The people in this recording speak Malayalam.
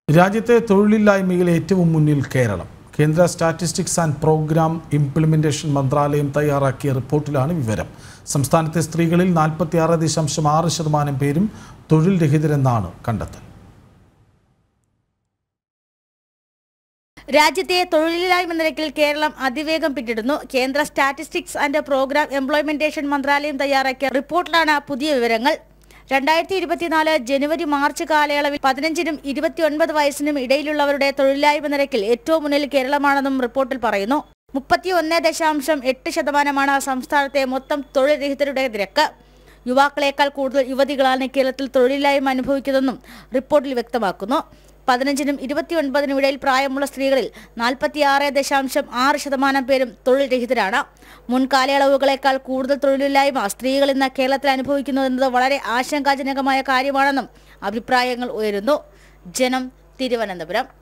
രാജ്യത്തെ തൊഴിലില്ലായ്മയിൽ ഏറ്റവും മുന്നിൽ കേരളം. കേന്ദ്ര സ്റ്റാറ്റിസ്റ്റിക്സ് ആൻഡ് പ്രോഗ്രാം ഇംപ്ലിമെന്റേഷൻ മന്ത്രാലയം തയ്യാറാക്കിയ റിപ്പോർട്ടിലാണ് വിവരം. സംസ്ഥാനത്തെ സ്ത്രീകളിൽ 46.6% പേരും തൊഴിൽ രഹിതരെന്നാണ് കണ്ടെത്തൽ. രാജ്യത്തെ തൊഴിലില്ലായ്മ നിരക്കിൽ കേരളം അതിവേഗം പിന്നിടുന്നു. കേന്ദ്ര സ്റ്റാറ്റിസ്റ്റിക്സ് ആൻഡ് പ്രോഗ്രാം ഇംപ്ലിമെന്റേഷൻ മന്ത്രാലയം തയ്യാറാക്കിയ റിപ്പോർട്ടിലാണ് പുതിയ വിവരങ്ങൾ. 2024 ജനുവരി മാർച്ച് കാലയളവിൽ 15നും 29 വയസ്സിനും ഇടയിലുള്ളവരുടെ തൊഴിലില്ലായ്മ നിരക്കിൽ ഏറ്റവും മുന്നിൽ കേരളമാണെന്നും റിപ്പോർട്ടിൽ പറയുന്നു. 31.8% സംസ്ഥാനത്തെ മൊത്തം തൊഴിൽ രഹിതരുടെ നിരക്ക്. യുവാക്കളേക്കാൾ കൂടുതൽ യുവതികളാണ് കേരളത്തിൽ തൊഴിലില്ലായ്മ അനുഭവിക്കുന്നതെന്നും റിപ്പോർട്ടിൽ വ്യക്തമാക്കുന്നു. 15നും 29നും ഇടയിൽ പ്രായമുള്ള സ്ത്രീകളിൽ 46.6% പേരും തൊഴിൽ രഹിതരാണ്. മുൻകാലയളവുകളേക്കാൾ കൂടുതൽ തൊഴിലില്ലായ്മ സ്ത്രീകൾ ഇന്ന് കേരളത്തിൽ അനുഭവിക്കുന്നു എന്നത് വളരെ ആശങ്കാജനകമായ കാര്യമാണെന്നും അഭിപ്രായങ്ങൾ ഉയരുന്നു. ജനം, തിരുവനന്തപുരം.